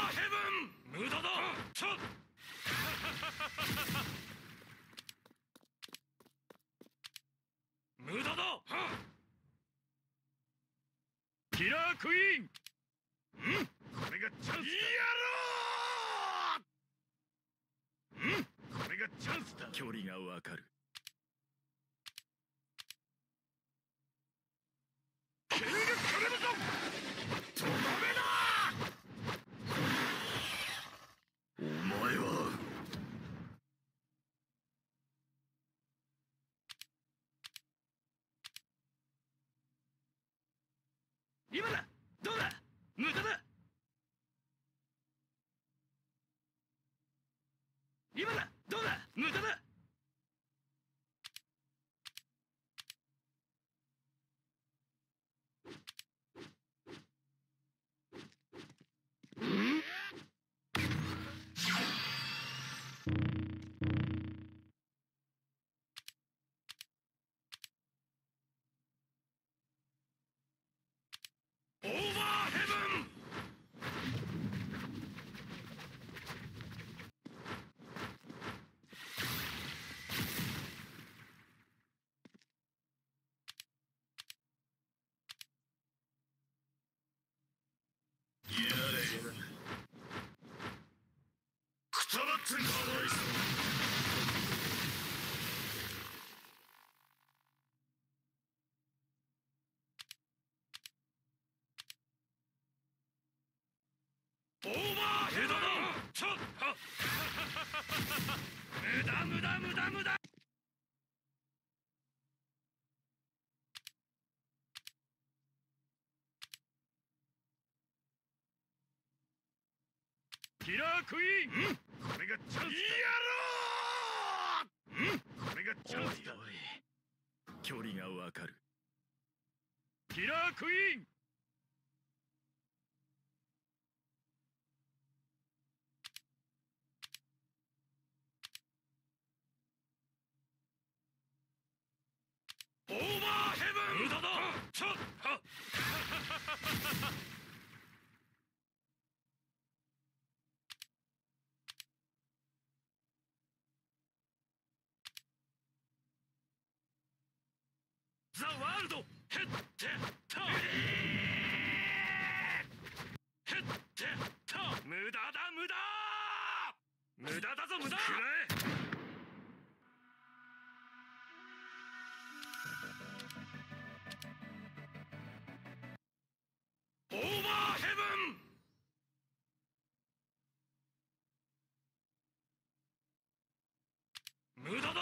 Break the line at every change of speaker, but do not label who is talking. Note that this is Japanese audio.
ーヘブン無駄だ。ちょっ無駄だ。キラークイーン。これがチャンスだ。やろう。これがチャンスだ。距離がわかる。剣がかれるぞ。とどめだ。お前は今だ。どうだ。無駄だ。今だ。どうだ。無駄だ。オーバーヘブン。くたばってんかわいそう。オーバーヘドだ。ちょっは無駄無駄無駄無駄。キラークイーン。これがチャンスだ。やろう。これがチャンスだ。距離がわかる。キラークイーン。オーバーヘブン。無駄だ。ちょっはザ・ワールド。ヘッテタヘッテタ。無駄だ無駄。無駄だぞ無駄。くらえ。オーバーヘブン。無駄だ。